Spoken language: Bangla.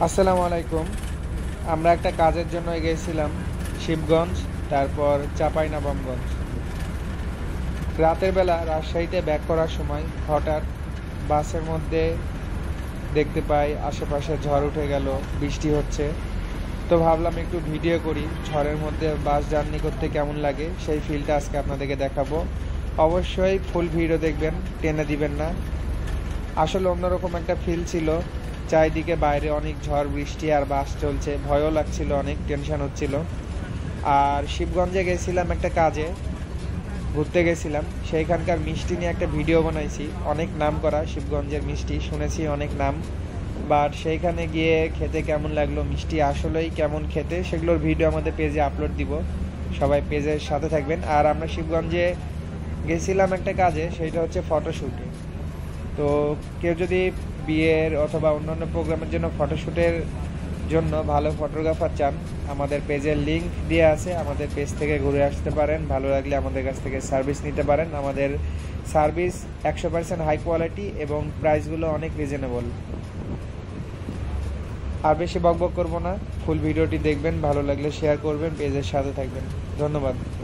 আসসালামু আলাইকুম। আমরা একটা কাজের জন্য গিয়েছিলাম শিবগঞ্জ, তারপর চাঁপাইনবাবগঞ্জ। রাতের বেলা রাজশাহীতে ব্যাক করার সময় হঠাৎ বাসের মধ্যে দেখতে পাই আশেপাশে ঝড় উঠে গেল, বৃষ্টি হচ্ছে। তো ভাবলাম একটু ভিডিও করি, ঝড়ের মধ্যে বাস জার্নি করতে কেমন লাগে সেই ফিলটা আজকে আপনাদেরকে দেখাবো। অবশ্যই ফুল ভিডিও দেখবেন, টেনে দিবেন না। আসলে অন্যরকম একটা ফিল ছিল। চারিদিকে বাইরে অনেক ঝড় বৃষ্টি আর বাস চলছে, ভয়ও লাগছিল, অনেক টেনশন হচ্ছিল। আর শিবগঞ্জে গেছিলাম একটা কাজে, ঘুরতে গেছিলাম, সেইখানকার মিষ্টি নিয়ে একটা ভিডিও বানাইছি। অনেক নাম করা শিবগঞ্জের মিষ্টি, শুনেছি অনেক নাম, বাট সেইখানে গিয়ে খেতে কেমন লাগলো, মিষ্টি আসলেই কেমন খেতে, সেগুলোর ভিডিও আমাদের পেজে আপলোড দিব। সবাই পেজের সাথে থাকবেন। আর আমরা শিবগঞ্জে গেছিলাম একটা কাজে, সেইটা হচ্ছে ফটোশ্যুটে। তো কেউ যদি বিয়ের অথবা অন্যান্য প্রোগ্রামের জন্য ফটোশ্যুটের জন্য ভালো ফটোগ্রাফার চান, আমাদের পেজের লিংক দিয়ে আছে, আমাদের পেজ থেকে ঘুরে আসতে পারেন। ভালো লাগলে আমাদের কাছ থেকে সার্ভিস নিতে পারেন। আমাদের সার্ভিস 100% হাই কোয়ালিটি এবং প্রাইসগুলো অনেক রিজনেবল। আর বেশি বকবক করবো না, ফুল ভিডিওটি দেখবেন, ভালো লাগলে শেয়ার করবেন, পেজের সাথে থাকবেন। ধন্যবাদ।